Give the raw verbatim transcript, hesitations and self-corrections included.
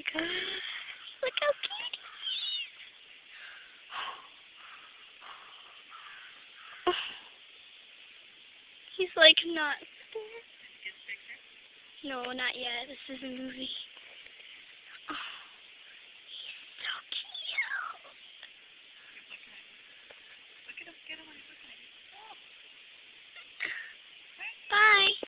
gosh. Look how cute he is. He's like not scared. No, not yet. This is a movie.